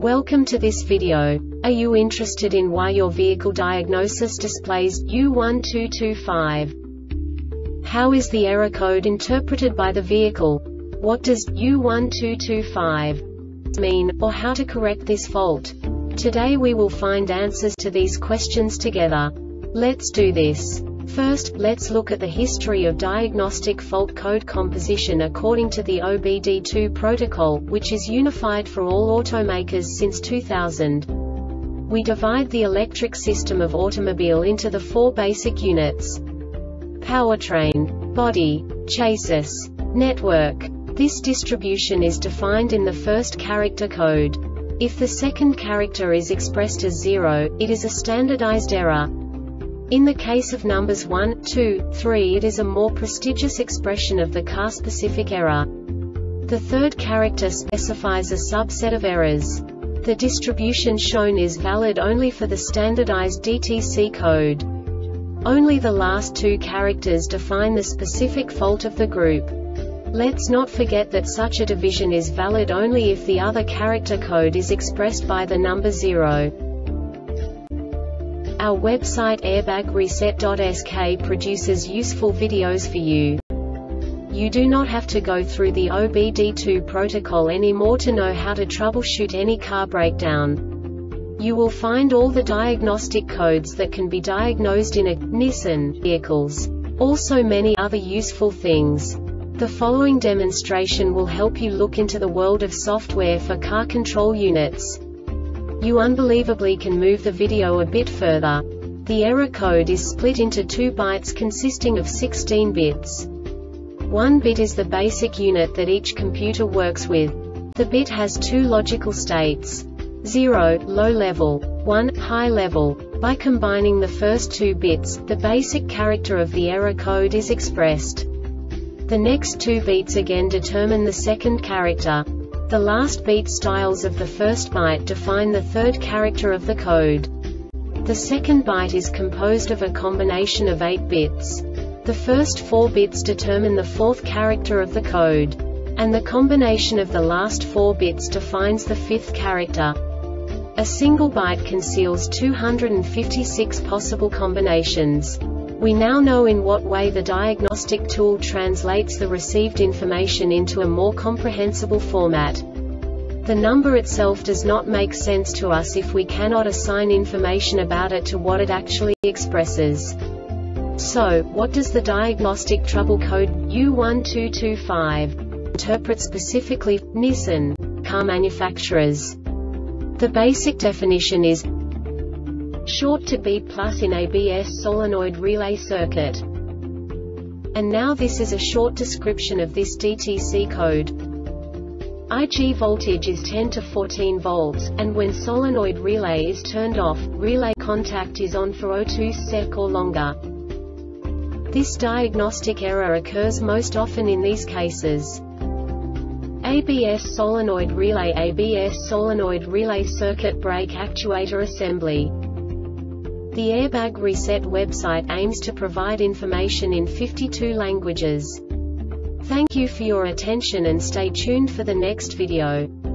Welcome to this video. Are you interested in why your vehicle diagnosis displays U1225? How is the error code interpreted by the vehicle? What does U1225 mean, or how to correct this fault? Today we will find answers to these questions together. Let's do this. First, let's look at the history of diagnostic fault code composition according to the OBD2 protocol, which is unified for all automakers since 2000. We divide the electric system of automobile into the four basic units: powertrain, body, chassis, network. This distribution is defined in the first character code. If the second character is expressed as 0, it is a standardized error. In the case of numbers 1, 2, 3, it is a more prestigious expression of the car-specific error. The third character specifies a subset of errors. The distribution shown is valid only for the standardized DTC code. Only the last two characters define the specific fault of the group. Let's not forget that such a division is valid only if the other character code is expressed by the number 0. Our website airbagreset.sk produces useful videos for you. You do not have to go through the OBD2 protocol anymore to know how to troubleshoot any car breakdown. You will find all the diagnostic codes that can be diagnosed in a Nissan vehicles. Also many other useful things. The following demonstration will help you look into the world of software for car control units. You unbelievably can move the video a bit further. The error code is split into 2 bytes consisting of 16 bits. 1 bit is the basic unit that each computer works with. The bit has 2 logical states: 0, low level, 1, high level. By combining the first 2 bits, the basic character of the error code is expressed. The next 2 beats again determine the second character. The last beat styles of the first byte define the third character of the code. The second byte is composed of a combination of 8 bits. The first 4 bits determine the fourth character of the code. And the combination of the last 4 bits defines the fifth character. A single byte conceals 256 possible combinations. We now know in what way the diagnostic tool translates the received information into a more comprehensible format. The number itself does not make sense to us if we cannot assign information about it to what it actually expresses. So, what does the diagnostic trouble code U1225 interpret specifically for Nissan car manufacturers? The basic definition is short to B+ in ABS solenoid relay circuit. And now this is a short description of this DTC code. IG voltage is 10 to 14 volts, and when solenoid relay is turned off, relay contact is on for 02 sec or longer. This diagnostic error occurs most often in these cases: ABS solenoid relay circuit brake actuator assembly. The Airbag Reset website aims to provide information in 52 languages. Thank you for your attention and stay tuned for the next video.